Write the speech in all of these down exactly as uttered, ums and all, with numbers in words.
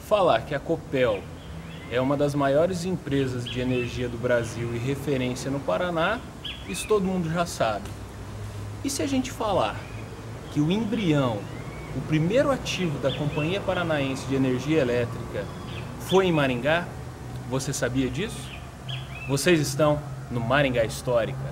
Falar que a Copel é uma das maiores empresas de energia do Brasil e referência no Paraná, isso todo mundo já sabe. E se a gente falar que o embrião, o primeiro ativo da Companhia Paranaense de Energia Elétrica foi em Maringá, você sabia disso? Vocês estão no Maringá Histórica.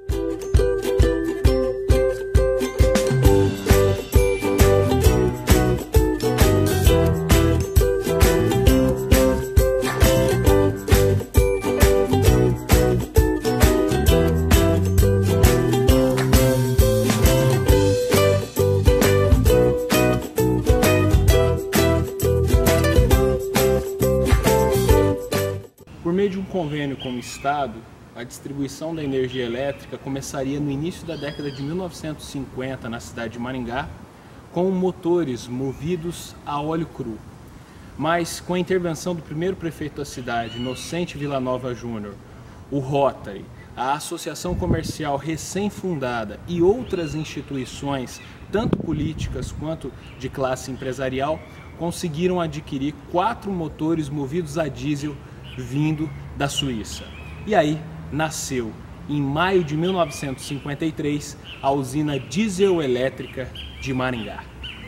Por meio de um convênio com o Estado, a distribuição da energia elétrica começaria no início da década de mil novecentos e cinquenta na cidade de Maringá, com motores movidos a óleo cru. Mas com a intervenção do primeiro prefeito da cidade, Inocente Villanova Júnior, o Rotary, a Associação Comercial recém-fundada e outras instituições, tanto políticas quanto de classe empresarial, conseguiram adquirir quatro motores movidos a diesel vindo da Suíça. E aí nasceu, em maio de mil novecentos e cinquenta e três, a usina dieselétrica de Maringá.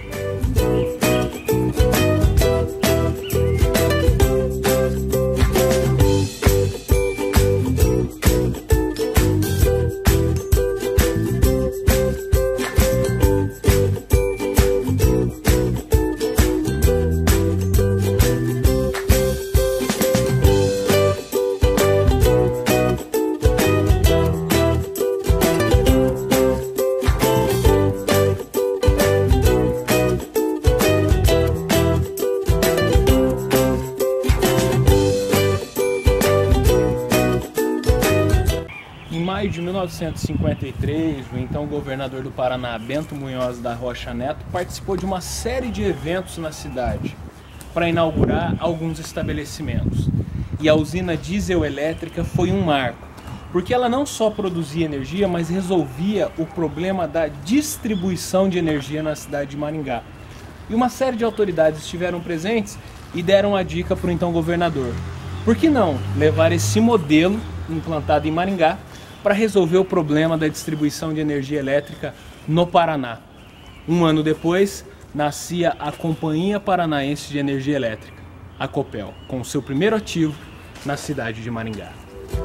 Em maio de mil novecentos e cinquenta e três, o então governador do Paraná, Bento Munhoz da Rocha Neto, participou de uma série de eventos na cidade para inaugurar alguns estabelecimentos. E a usina dieselétrica foi um marco, porque ela não só produzia energia, mas resolvia o problema da distribuição de energia na cidade de Maringá. E uma série de autoridades estiveram presentes e deram a dica para o então governador: por que não levar esse modelo implantado em Maringá para resolver o problema da distribuição de energia elétrica no Paraná? Um ano depois, nascia a Companhia Paranaense de Energia Elétrica, a Copel, com seu primeiro ativo na cidade de Maringá.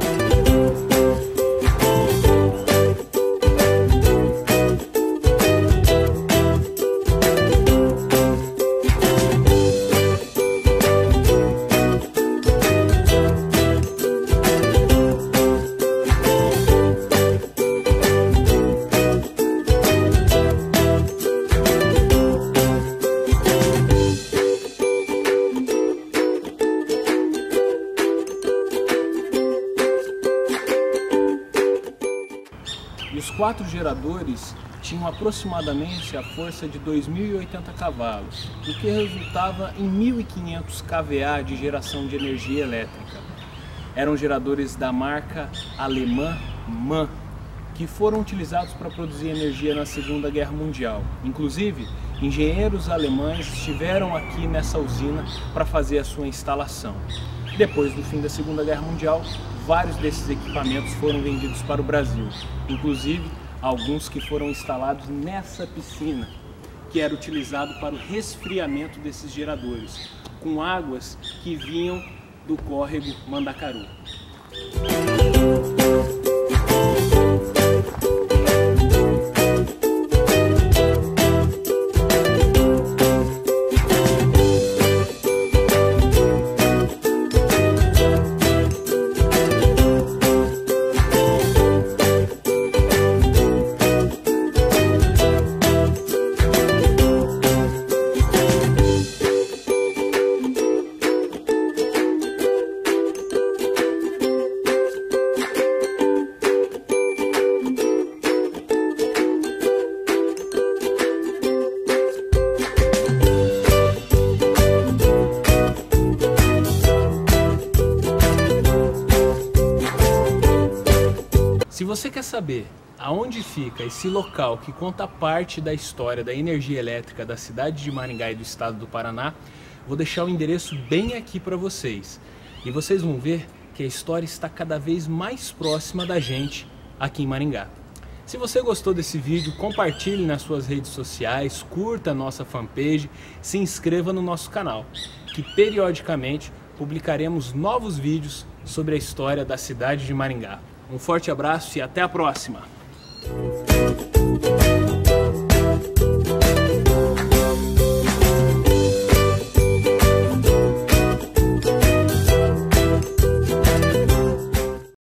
E os quatro geradores tinham aproximadamente a força de dois mil e oitenta cavalos, o que resultava em mil e quinhentos kVA de geração de energia elétrica. Eram geradores da marca alemã MAN, que foram utilizados para produzir energia na Segunda Guerra Mundial. Inclusive, engenheiros alemães estiveram aqui nessa usina para fazer a sua instalação. Depois do fim da Segunda Guerra Mundial, vários desses equipamentos foram vendidos para o Brasil, inclusive alguns que foram instalados nessa piscina, que era utilizado para o resfriamento desses geradores, com águas que vinham do córrego Mandacaru. Se você quer saber aonde fica esse local que conta parte da história da energia elétrica da cidade de Maringá e do estado do Paraná, Vou deixar o endereço bem aqui para vocês. E vocês vão ver que a história está cada vez mais próxima da gente aqui em Maringá. Se você gostou desse vídeo, compartilhe nas suas redes sociais, curta a nossa fanpage, se inscreva no nosso canal, que periodicamente publicaremos novos vídeos sobre a história da cidade de Maringá. Um forte abraço e até a próxima!